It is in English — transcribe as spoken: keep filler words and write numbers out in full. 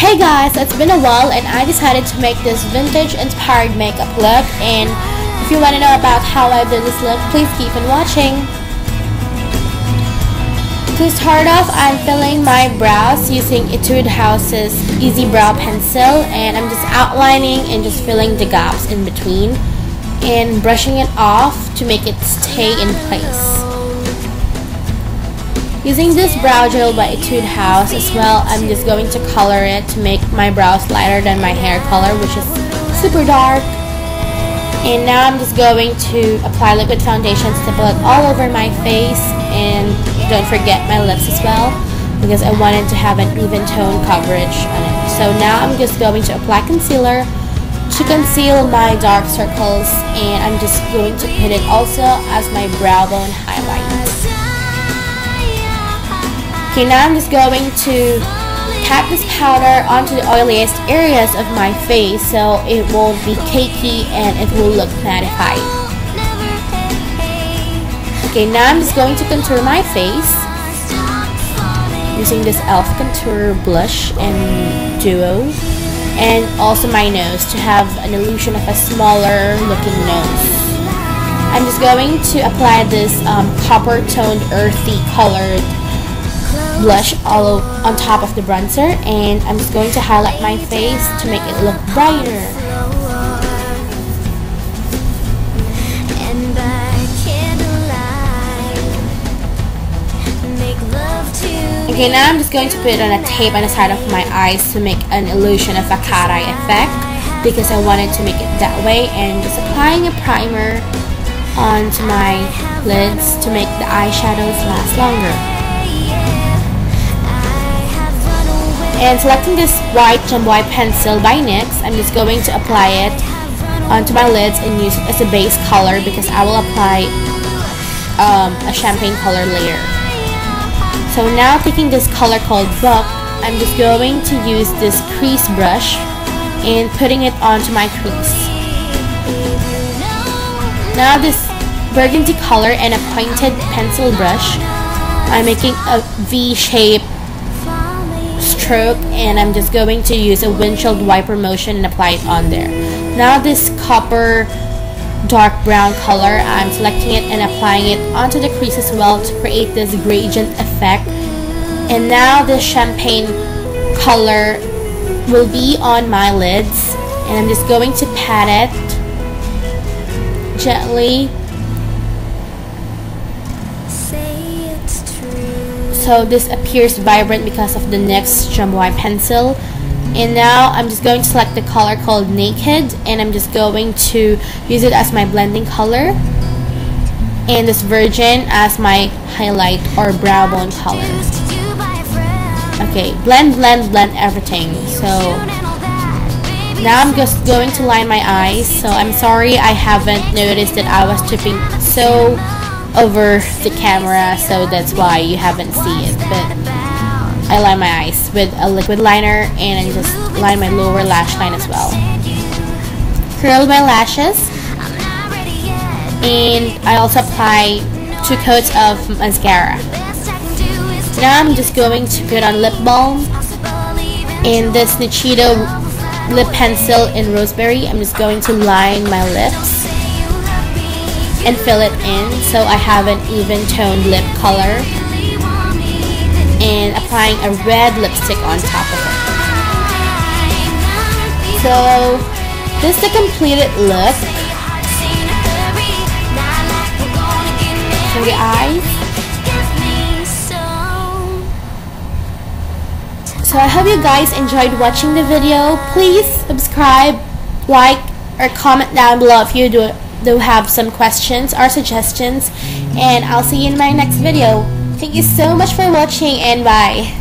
Hey guys, it's been a while and I decided to make this vintage inspired makeup look, and if you want to know about how I did this look, please keep on watching. To start off, I'm filling my brows using Etude House's Easy Brow Pencil, and I'm just outlining and just filling the gaps in between and brushing it off to make it stay in place. Using this brow gel by Etude House as well, I'm just going to color it to make my brows lighter than my hair color, which is super dark. And now I'm just going to apply liquid foundation, stipple it all over my face, and don't forget my lips as well, because I wanted to have an even tone coverage on it. So now I'm just going to apply concealer to conceal my dark circles, and I'm just going to put it also as my brow bone highlight. Okay, now I'm just going to tap this powder onto the oiliest areas of my face so it won't be cakey and it will look mattified. Okay, now I'm just going to contour my face using this e l f contour blush and duo, and also my nose to have an illusion of a smaller looking nose. I'm just going to apply this um, copper toned earthy colored blush all on top of the bronzer, and I'm just going to highlight my face to make it look brighter. Okay, now I'm just going to put it on a tape on the side of my eyes to make an illusion of a cat eye effect, because I wanted to make it that way, and just applying a primer onto my lids to make the eyeshadows last longer. And selecting this white Jumbo Eye pencil by NYX, I'm just going to apply it onto my lids and use it as a base color, because I will apply um, a champagne color later. So now, taking this color called Buck, I'm just going to use this crease brush and putting it onto my crease. Now this burgundy color and a pointed pencil brush, I'm making a V-shape stroke, and I'm just going to use a windshield wiper motion and apply it on there. Now this copper dark brown color, I'm selecting it and applying it onto the crease as well to create this gradient effect. And now this champagne color will be on my lids, and I'm just going to pat it gently so this appears vibrant because of the NYX Jumbo Eye pencil. And now I'm just going to select the color called Naked, and I'm just going to use it as my blending color, and this Virgin as my highlight or brow bone color. Okay, blend, blend, blend everything. So now I'm just going to line my eyes. So I'm sorry I haven't noticed that I was tipping so over the camera, so that's why you haven't seen it, but I line my eyes with a liquid liner, and I just line my lower lash line as well. Curl my lashes, and I also apply two coats of mascara. Now I'm just going to put on lip balm, and this Nichido lip pencil in Roseberry, I'm just going to line my lips and fill it in so I have an even toned lip color, and applying a red lipstick on top of it. So this is the completed look. For the eyes. So I hope you guys enjoyed watching the video. Please subscribe, like, or comment down below if you do do have some questions or suggestions, and I'll see you in my next video. Thank you so much for watching, and bye.